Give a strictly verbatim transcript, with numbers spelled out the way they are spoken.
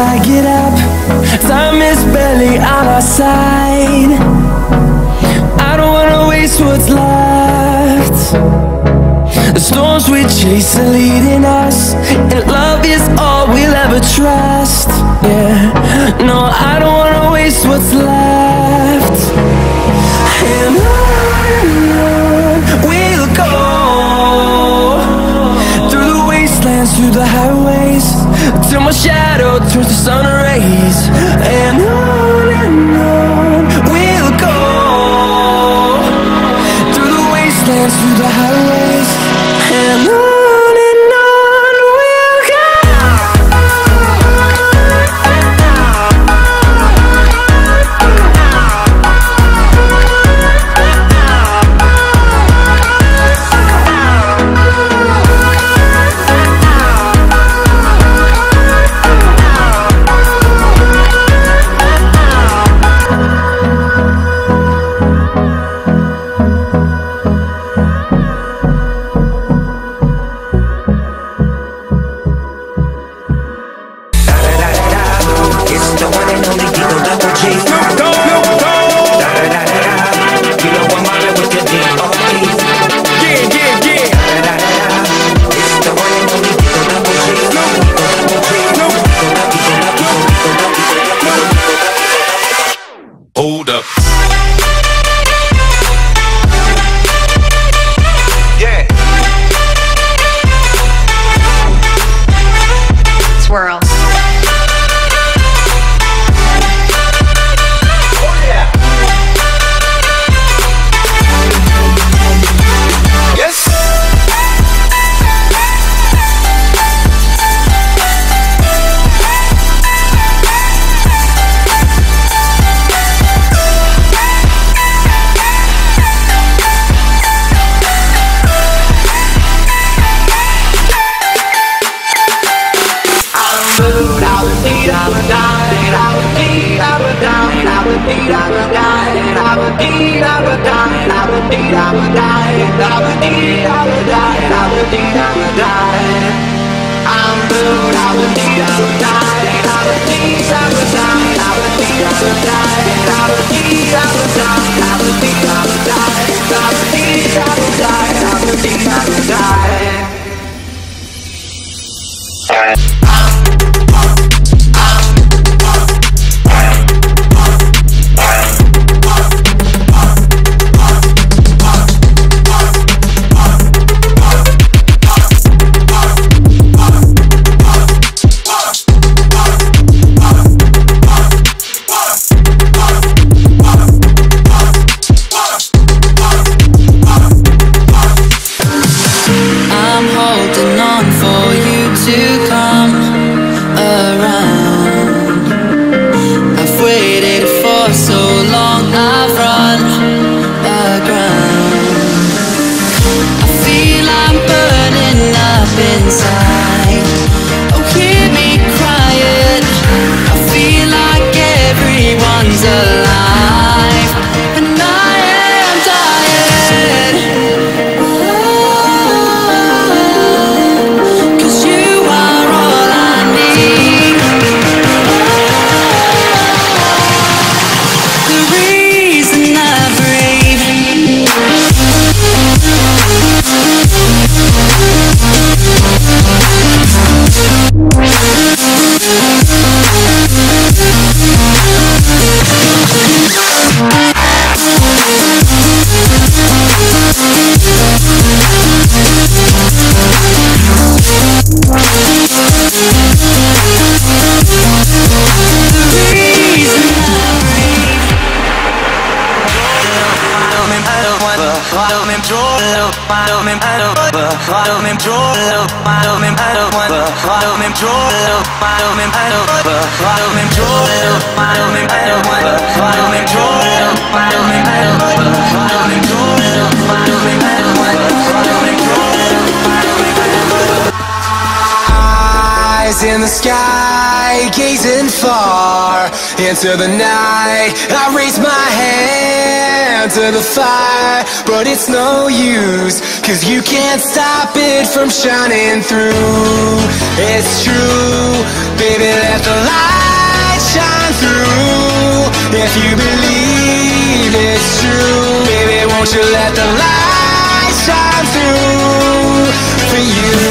I get up, time is barely on our side. I don't wanna waste what's left. The storms we chase are leading us, and love is all we'll ever trust. Yeah, no, I don't wanna waste what's left. And on and on we'll go, through the wastelands, through the highways, till my shadow turns to sun rays. And on and on we'll go, through the wastelands, through the highways, and on. Hold up. Yeah. Swirl. Oh yeah. Yes. Eyes in the sky, gazing far, into the night. I raise my hand to the fire, but it's no use, cause you can't stop it from shining through. It's true, baby, let the light shine through. If you believe it's true, baby, won't you let the light shine through for you?